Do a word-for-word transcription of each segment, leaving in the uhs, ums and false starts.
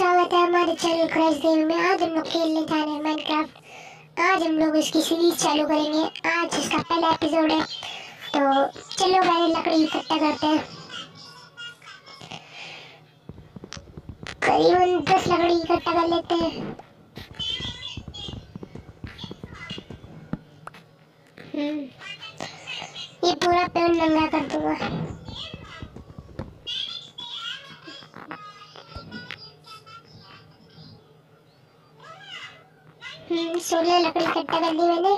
स्वागत है हमारे चैनल क्रैश गेम में। आज हम लोग खेलने जा रहे हैं माइनक्राफ्ट। आज हम लोग इसकी सीरीज चालू करेंगे। आज इसका पहला एपिसोड है, तो चलो पहले लकड़ी इकट्ठा करते हैं। करीबन दस लकड़ी इकट्ठा कर लेते हैं। हम्म ये पूरा पेड़ नंगा कर दूंगा। हम्म सोलह लकड़ी इकट्ठा कर दी मैंने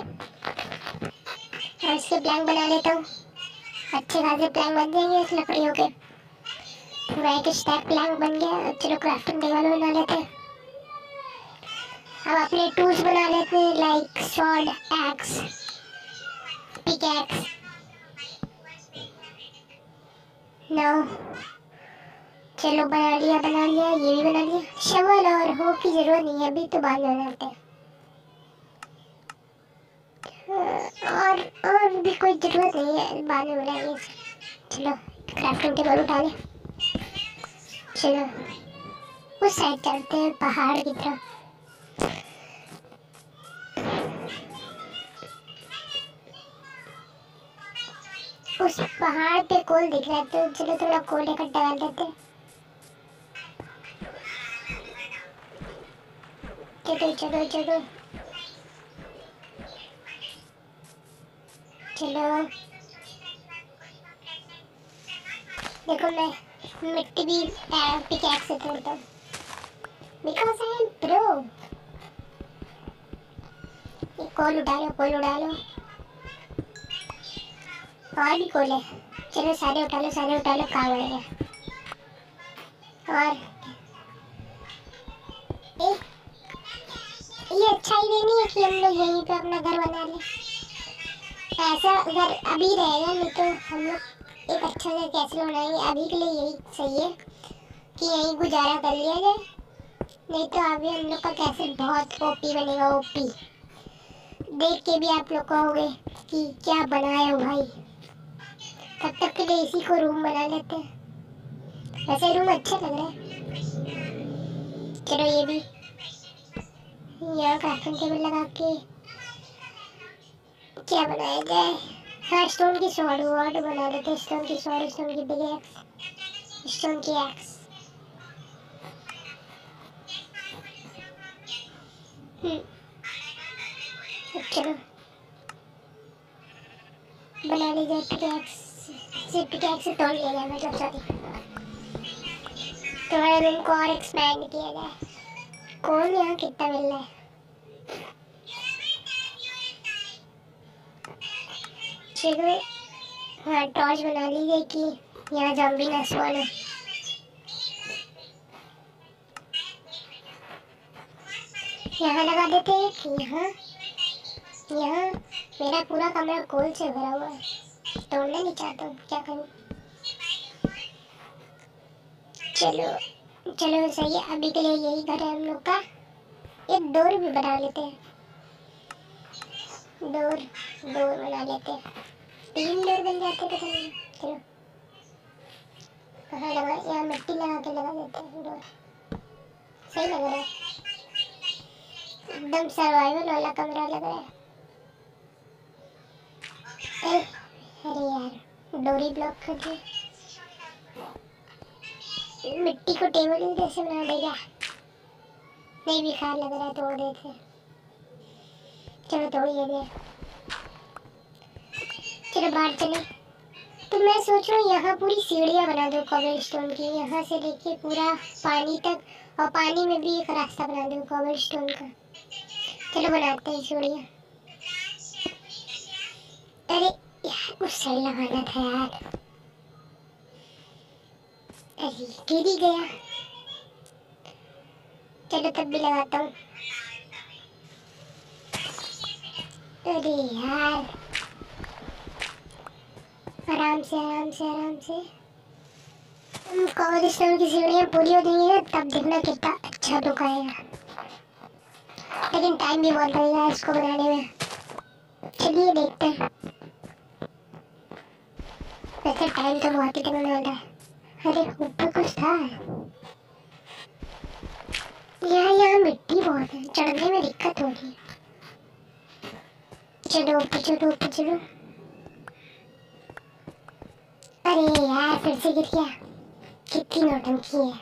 और इसके प्लैंक बना लेता हूँ। अच्छे खासे प्लैंक बन जाएंगे इस लकड़ियों के। पूरा एक स्टैक प्लैंक बन गया। चलो क्राफ्टिंग टेबल बना लेते हैं। अब अपने टूल्स बना लेते हैं, like sword, axe, pickaxe. Now चलो बना लिया बना लिया ये भी बना लिया। शवल और हो की जरूरत नहीं है, अभी तो बाद में बनाते हैं। और और भी कोई जरूरत नहीं है, बाद में बनाएंगे। चलो क्राफ्टिंग टेबल उठा ले। चलो उस साइड चलते हैं, पहाड़ की तरफ। उस पहाड़ पे कोल दिख रहा है, तो चलो थोड़ा कोल इकट्ठा कर लेते हैं। चलो चलो चलो चलो देखो मैं मिट्टी भी पिकैक्स से तोड़ता हूँ, बिकॉज आई एम प्रो। ये कोल उठा लो, कोल उठा लो। और भी कोल है, चलो सारे उठा लो सारे उठा लो। कहाँ बढ़ेगा। और ए, ये अच्छा ही नहीं है कि हम लोग यहीं पे अपना घर बना लें। ऐसा अगर अभी रहेगा, नहीं तो हम लोग एक अच्छा सा कैसे बनाएंगे। अभी के लिए यही सही है कि यहीं गुजारा कर लिया जाए, नहीं तो अभी हम लोग का कैसे बहुत ओपी बनेगा। ओपी देख के भी आप लोग कहोगे कि क्या बनाए हो भाई। तब तक के लिए इसी को रूम बना लेते हैं। वैसे रूम अच्छा लग रहा है। चलो ये भी यहाँ क्राफ्टिंग टेबल लगा के क्या बनाया जाए। हाँ स्टोन की स्वॉर्ड वॉर्ड बना लेते हैं। स्टोन की स्वॉर्ड, स्टोन की बिग एक्स, स्टोन की एक्स। हम्म चलो बना ली जाए पिकैक्स। सिर्फ पिकैक्स से तोड़ लिया जाए, मतलब सॉरी तुम्हारे रूम को और एक्सपैंड किया जाए। कौन यहाँ कितना मिल रहा है। चलो हाँ टॉर्च बना ली जाए कि यहाँ ज़ॉम्बी ना स्पॉन हो। यहाँ लगा देते हैं कि यहाँ यहाँ मेरा पूरा कमरा कोल से भरा हुआ है। तोड़ना नहीं चाहता हूँ, क्या करूँ। चलो चलो सही है, अभी के लिए यही घर है हम लोग का। एक डोर भी बना लेते हैं। डोर डोर बना लेते हैं। तीन डोर बन जाते पता नहीं। चलो कहाँ लगा, यहाँ मिट्टी लगा के लगा देते हैं डोर। सही लग रहा है, एकदम सर्वाइवल वाला कमरा लग रहा है। ए, अरे यार डोरी ब्लॉक कर दी। मिट्टी को टेबल कैसे बना देगा। नहीं बेकार लग रहा है, तोड़ देते। चलो तोड़िए दे। चलो बाहर चले। तो मैं सोच रहा हूँ यहाँ पूरी सीढ़ियाँ बना दूँ कॉबलस्टोन की, यहाँ से लेके पूरा पानी तक, और पानी में भी एक रास्ता बना दूँ कॉबलस्टोन का। चलो बनाते हैं सीढ़ियाँ। अरे यार उस साइड लगाना था यार। अरे गिर ही गया। चलो तब भी लगाता हूँ। अरे यार आराम से आराम से आराम से। कॉबलस्टोन की सीढ़ियाँ पूरी हो गई हैं, तब देखना कितना अच्छा लुक आएगा। लेकिन टाइम भी बहुत लगेगा इसको बनाने में। चलिए देखते हैं। वैसे टाइम तो बहुत ही लगने वाला है। अरे ऊपर कुछ था। यहाँ यहाँ मिट्टी बहुत है, चढ़ने में दिक्कत हो रही है। चलो ऊपर चलो ऊपर चलो। अरे यार फिर से गिर गया, कितनी नौटंकी है।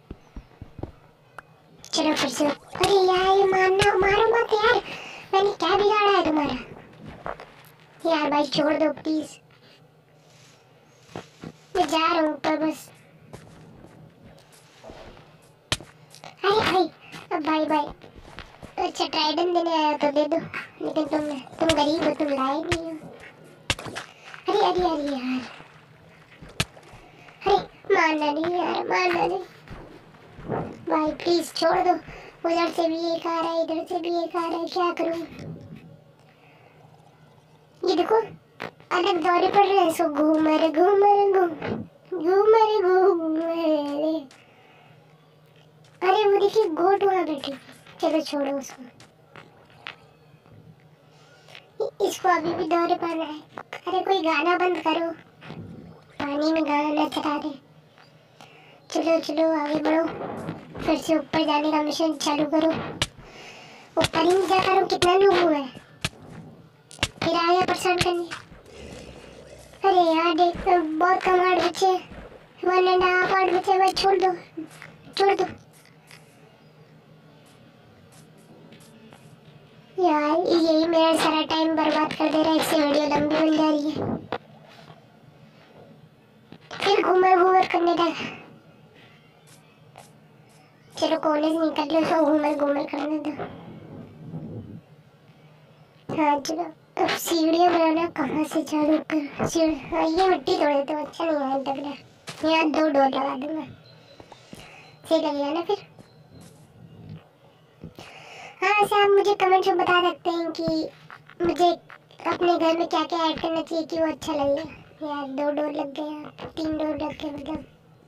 चलो फिर से। अरे यार ये मारना, मारो मत यार, मैंने क्या बिगाड़ा है तुम्हारा? यार भाई छोड़ दो प्लीज, मैं जा रहा हूँ ऊपर बस। अरे भाई, अब भाई भाई अच्छा ट्राइडेंट देने आया तो दे दो, लेकिन तुम तुम गरीब हो, तुम लाए नहीं हो। अरे अरे अरे यार, अरे मारना नहीं यार, मारना नहीं भाई, प्लीज छोड़ दो। उधर से भी एक आ रहा है, इधर से भी एक आ रहा है, क्या करूं? ये देखो अलग दौरे पड़ रहे हैं, सो घूमर घूमर घूम घूमर घूमर। अरे वो देखिए गोट वहाँ बैठी, चलो छोड़ो उसको, इसको अभी भी दौरे पड़ रहा है। अरे कोई गाना बंद करो, पानी में गाना न चला दे। चलो चलो आगे बढ़ो, फिर से ऊपर जाने का मिशन चालू करो। ऊपर ही जा करो, कितना लोग हुए फिर आया परेशान करने। अरे यार देख बहुत कम आठ बचे, वन एंड हाफ आठ बचे, भाई छोड़ दो छोड़ दो यार, यही मेरा सारा टाइम बर्बाद कर दे रहा है, इससे वीडियो लंबी बन जा रही है। फिर घूमर घूमर करने लगा। चलो कॉलेज निकल लो, तो घूमर घूमर करने दो। हाँ चलो, अब सीढ़ियाँ बनाना कहाँ से चालू कर? सीढ़ी, हाँ ये मिट्टी तोड़े तो अच्छा नहीं है, लग रहा। यहाँ दो डोर लगा दूंगा, सही लगेगा ना फिर? हाँ वैसे आप मुझे कमेंट में बता सकते हैं कि मुझे अपने घर में क्या क्या ऐड करना चाहिए कि वो अच्छा लगेगा। यार दो डोर लग गया, तीन डोर लग गए मतलब।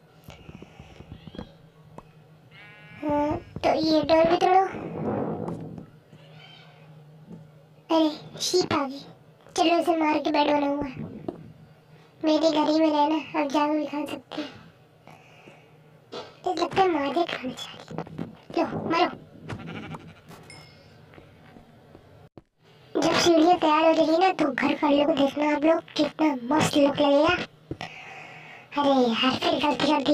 हाँ तो ये डोर भी तोड़ो। अरे शीप आ गई, चलो उसे मार के बेड बनाऊंगा। मेरे घर ही में रहना, अब जाकर भी खा सकते हैं। तो लगता है मारे खाना चाहिए। लो मारो। जब सीढ़ियाँ तैयार हो जाएगी ना, तो घर वालों को देखना आप लोग, कितना मस्त लुक लगेगा। अरे यार फिर गलती कर दी।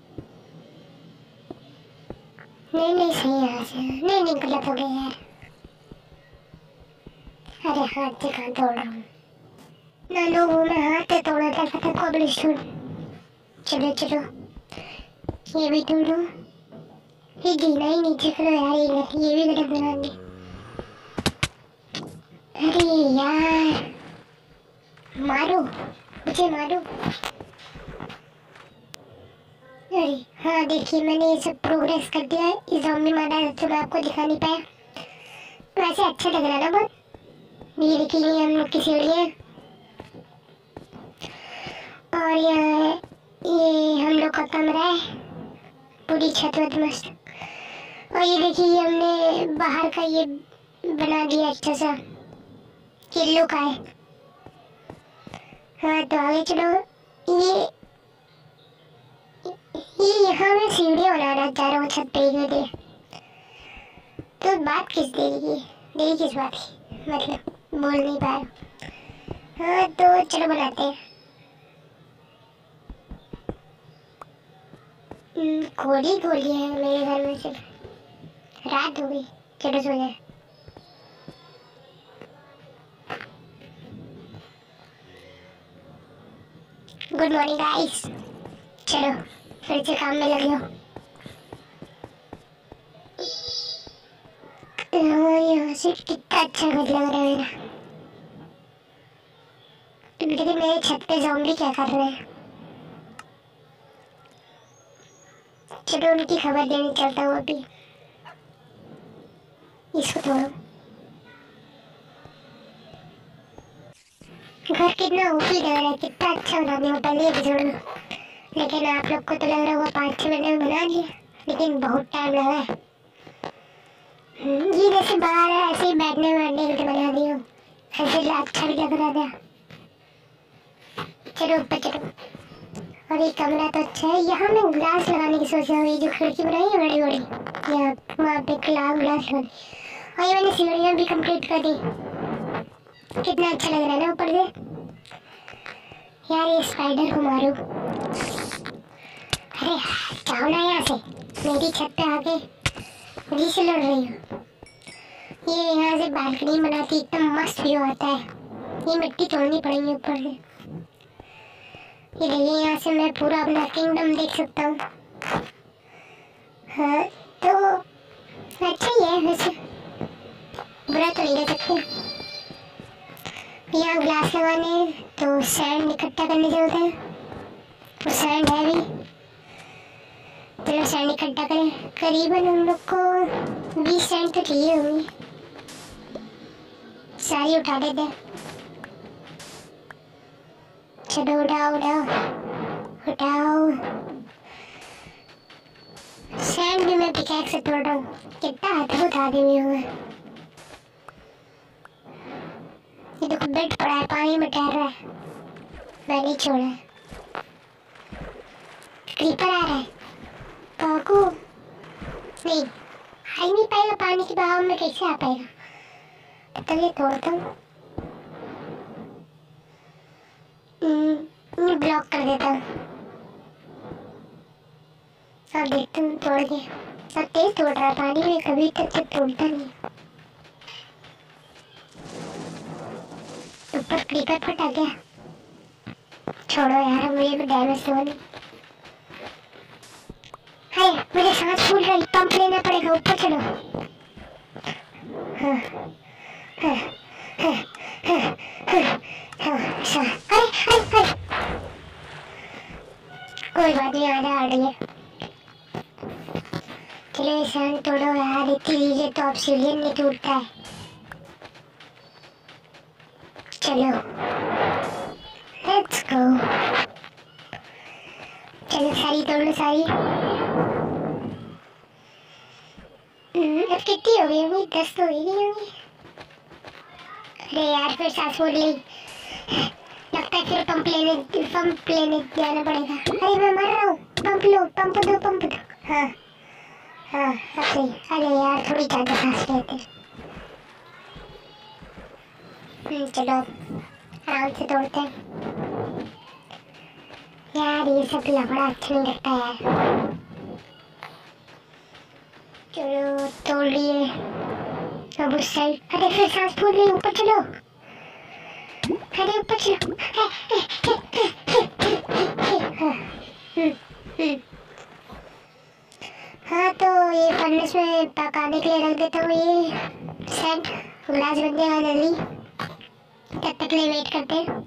नहीं नहीं सही है, यहाँ से नहीं नहीं गलत हो गया यार। अरे हाथ से कहाँ तोड़ रहा हूँ ना, लोगों में हाथ से तोड़ा था पता कॉबलस्टोन। चलो चलो ये भी तोड़ो, ये गिना ही नीचे करो यार, ये ये भी गलत बना दी। अरे यार मारो मुझे, मारो। अरे हाँ देखिए मैंने ये सब प्रोग्रेस कर दिया है। ये ज़ॉम्बी मारा तो मैं आपको दिखा नहीं पाया, वैसे अच्छा लग रहा है ना बहुत। ये देखिए ये हम लोग की सीढ़ियाँ, और यहाँ ये हम लोग का कमरा है, पूरी छत वत मस्त। और ये देखिए ये हमने बाहर का ये बना दिया अच्छा सा, किल्लो का है। हाँ तो आगे चलो। ये ये यहाँ मैं सीढ़ियाँ बनाना चाह रहा हूँ छत पे ही दे। तो बात किस देरी की, देरी किस बात की, मतलब बोल नहीं पा रहा। हाँ तो चलो बनाते हैं। गोली गोली है मेरे घर में, सिर्फ रात हो गई, चलो सो जाए। गुड मॉर्निंग गाइस, चलो फिर से काम में लगे हो। यहाँ से कितना अच्छा घर लग रहा है मेरा। लेकिन मेरे छत पे ज़ॉम्बी क्या कर रहे हैं? चलो उनकी खबर देने चलता हूँ अभी। इसको तोड़ो। घर कितना ऊपरी लग रहा है, कितना अच्छा बना दिया पहले एपिसोड में। लेकिन आप लोग को तो लग रहा होगा पाँच छः मिनट में बना दिया, लेकिन बहुत टाइम लगा है। ये जैसे बाहर है ऐसे ही बैठने बैठने के लिए बना दिया, ऐसे अच्छा भी लग रहा था। चलो ऊपर चलो। और ये कमरा तो अच्छा है, यहाँ मैं ग्लास लगाने की सोच रहा हूँ। ये जो खिड़की बनाई है बड़ी बड़ी, यहाँ वहाँ पे ग्लास ग्लास लगी। और ये मैंने सीढ़ियाँ भी कंप्लीट कर दी। कितना अच्छा लग रहा है ना ऊपर से। यार ये स्पाइडर को मारो। अरे जाओ ना यहाँ से, मेरी छत पे आके मुझे से लड़ रही हो। ये यहाँ से बालकनी बनाती एकदम मस्त व्यू आता है। ये मिट्टी तोड़नी पड़ेगी ऊपर से। ये देखिए यहाँ से मैं पूरा अपना किंगडम देख सकता हूँ। हाँ तो अच्छा ही है वैसे, बुरा तो नहीं कह सकते। यहाँ ग्लास लगाने तो सैंड इकट्ठा करने जरूरत है। और सैंड है भी, चलो सैंड इकट्ठा करें। करीबन हम लोग को बीस सैंड तो चाहिए होंगी, सारी उठा देते हैं। चलो उठाओ उठाओ उठाओ। सैंड भी मैं पिकैक्स से तोड़ रहा हूँ। कितना अद्भुत आदमी हूँ मैं। ये देखो बेड पड़ा है, पानी में तैर रहा है, मैं नहीं छोड़ा है। क्रीपर आ रहा है, काकू नहीं आ ही नहीं पाएगा। पानी के बहाव में कैसे आ पाएगा। तो ये तोड़ता हूँ, ब्लॉक कर देता हूँ। अब देखता हूँ तोड़ के। अब तेज तोड़ रहा है, पानी में कभी तक तो तोड़ता नहीं। ऊपर क्रीपर फट आ गया। छोड़ो यार, मुझे भी डैमेज तो नहीं। हाय मुझे सांस फूल रही, पंप लेना पड़ेगा। ऊपर चलो। हाँ हाँ हाँ हाँ हाँ हाँ हाँ। अरे अरे अरे कोई बात नहीं, आधा आ रही है। चलो ये सैंड तोड़ो यार, इतनी चीजें तो ऑब्सिडियन नहीं टूटता है। चलो लेट्स गो। चलो सारी तोड़ लो सारी। अब कितनी हो गई होंगी, दस तो हो ही नहीं होंगी। अरे यार फिर सांस फूल ली, लगता है फिर पंप लेने पंप लेने जाना पड़ेगा। अरे मैं मर रहा हूँ, पंप लो, पंप दो पंप दो। हाँ हाँ सही। अरे यार थोड़ी ज़्यादा सांस लेते। चलो आराम से तोड़ते हैं। यार ये सब लफड़ा अच्छा नहीं लगता यार। चलो तोड़ लिए। अब उस साइड। अरे फिर सांस फूल रही, ऊपर चलो। अरे ऊपर चलो। हाँ तो ये फर्नेस में पकाने के लिए रख देता हूँ। ये सेट ग्लास बन जाएगा जल्दी, तब तक लिए वेट करते हैं।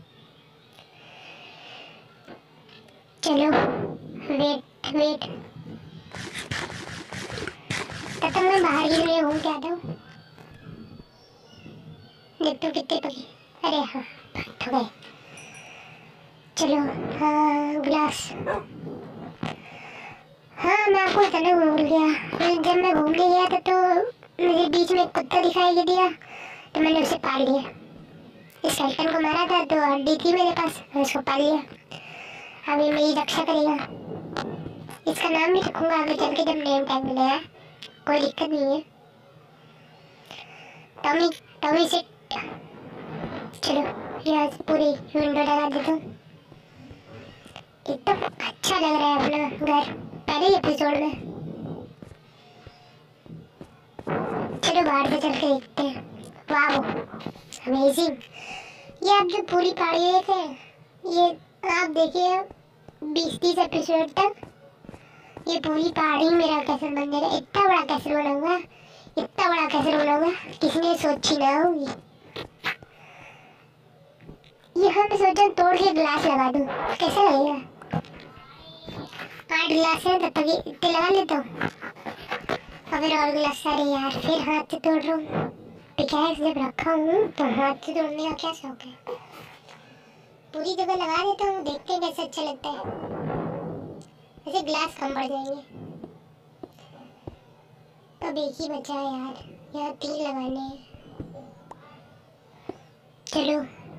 चलो वेट वेट, तब तक मैं बाहर के लिए हूँ क्या था। देखते हो कितने पके। अरे हाँ हो गए। चलो हाँ ग्लास। हाँ मैं आपको बताना भूल गया, जब मैं घूमने गया था तो मुझे बीच में कुत्ता दिखाई दिया, तो मैंने उसे पाल लिया। इस टाइटन को मारा था तो हड्डी थी मेरे पास, मैं उसको पाल लिया। अभी मेरी रक्षा करेगा। इसका नाम भी रखूंगा आगे चल के जब नेम टैग मिलेगा, कोई दिक्कत नहीं है। टॉमी टॉमी से चलो यहाँ से पूरी विंडो लगा देता हूँ। एकदम अच्छा लग रहा है अपना घर पहले एपिसोड में। चलो बाहर पे चल के देखते हैं। वाह अमेजिंग। ये आप जो पूरी पहाड़ी देखे, ये आप देखिए बीस तीस एपिसोड तक ये पूरी पहाड़ी मेरा कैसर बन जाएगा। इतना बड़ा कैसर बनाऊंगा, इतना बड़ा कैसर बनाऊंगा, किसी ने सोची ना होगी। ये हम सोचा तोड़ के ग्लास लगा दूं, कैसा लगेगा। आठ गिलास है, तब तक इतने लगा लेता हूँ। अगर और गिलास सारे यार फिर हाथ से तोड़ रहा हूँ। पिकैक्स जब रखा हूँ तो हाथ से तोड़ने का क्या शौक है। पूरी जगह लगा देता हूँ, देखते हैं कैसे अच्छा लगता है। वैसे ग्लास कम पड़ जाएंगे। अब एक ही बचा है यार, यहाँ तीन लगाने हैं। चलो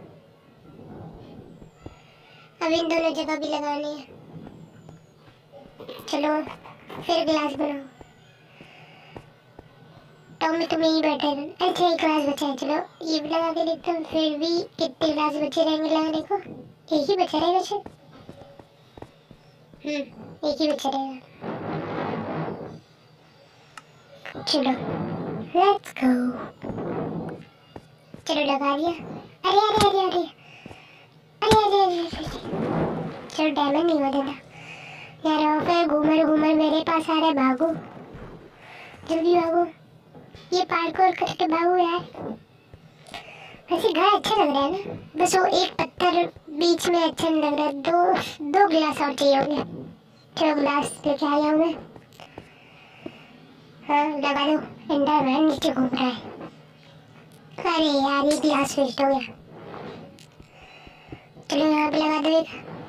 अब इन दोनों जगह भी लगाने हैं। चलो फिर ग्लास बनाओ। लैपटॉप में तुम यही बैठे रहना। अच्छा एक क्लास बचा है, चलो ये भी लगा के देखता हूँ। फिर भी कितने क्लास बचे रहेंगे लगाने को? एक ही बचा रहेगा शायद। हम्म एक ही बचा रहेगा। चलो लेट्स गो। चलो लगा दिया। अरे अरे अरे अरे अरे अरे अरे चलो डैमेज नहीं हुआ देना यार। फिर घूमर घूमर मेरे पास आ रहा है, भागो जल्दी भागो। ये पार्कोर करके भागो यार। वैसे घर अच्छा लग रहा है ना, बस वो एक पत्थर बीच में अच्छा नहीं लग रहा है। दो दो गिलास और चाहिए होंगे। चलो गिलास लेके आया हूँ मैं। हाँ लगा दो। एंडरमैन नीचे घूम रहा है। अरे यार ये गिलास वेस्ट हो गया। चलो यहाँ पे लगा दो एक।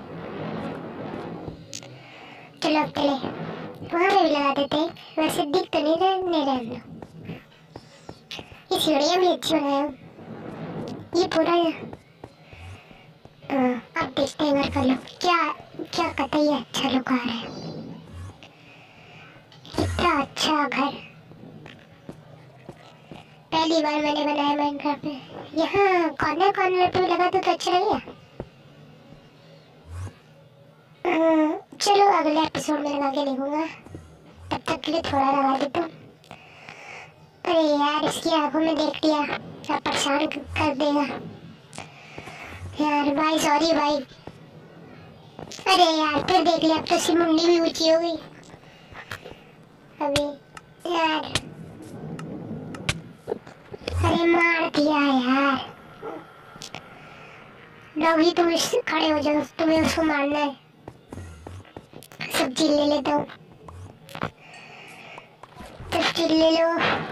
चलो अब चले वहाँ पे भी लगा देते हैं। वैसे दिख तो नहीं रहे, नहीं रहे हम लोग। ये सीढ़ियाँ भी अच्छी बनाए हो। ये पूरा अब देखते हैं घर का लुक क्या क्या कतई अच्छा लुक आ रहा है। कितना अच्छा घर, पहली बार मैंने बनाया माइनक्राफ्ट में। यहाँ कॉर्नर कॉर्नर पे लगा तो अच्छा लगेगा। चलो अगले एपिसोड में लगा के देखूंगा, तब तक के लिए थोड़ा लगा देता हूँ। अरे यार इसकी आंखों में देख लिया, सब परेशान कर देगा यार। भाई सॉरी भाई। अरे यार फिर देख लिया, अब तो इसकी मुंडी भी ऊंची हो गई अभी यार। अरे मार दिया यार। लोग ही तुम खड़े हो जाओ, तुम्हें उसको मारना है। सब्जी ले लेता हूँ, सब्जी ले लो।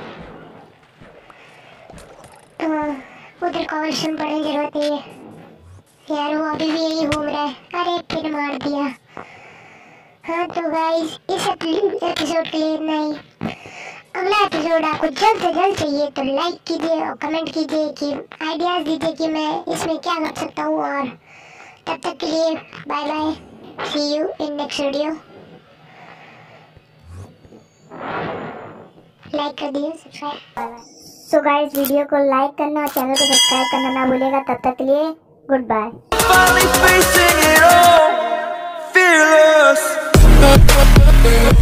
उधर कॉन्वर्सेशन पढ़ने की जरूरत नहीं है यार, वो अभी भी यही घूम रहा है। अरे फिर मार दिया। हाँ तो गाइस इस एपिसोड के लिए इतना ही। अगला एपिसोड आपको जल्द से जल्द चाहिए तो लाइक कीजिए और कमेंट कीजिए कि आइडियाज दीजिए कि मैं इसमें क्या कर सकता हूँ। और तब तक के लिए bye bye, see you in next video. Like कर दिए, सब्सक्राइब। सो गाइस वीडियो को लाइक करना और चैनल को सब्सक्राइब करना ना भूलिएगा। तब तक के लिए गुड बाय।